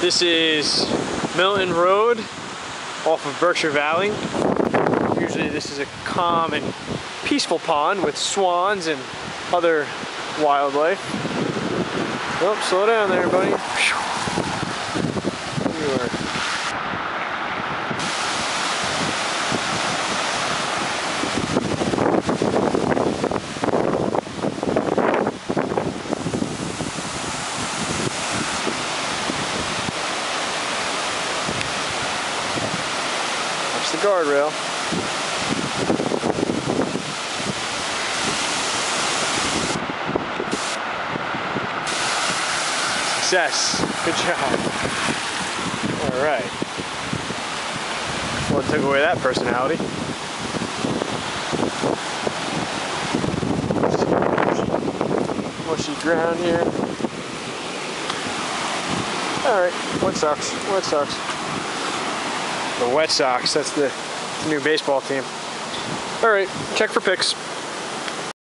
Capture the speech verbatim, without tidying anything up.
This is Milton Road off of Berkshire Valley. Usually this is a calm and peaceful pond with swans and other wildlife. Oh, slow down there, buddy. You are. That's the guardrail. Success. Good job. All right. Well, it took away that personality. Mushy ground here. All right. Wet Sox. Wet Sox. The Wet Sox. That's the new baseball team. All right. Check for pics.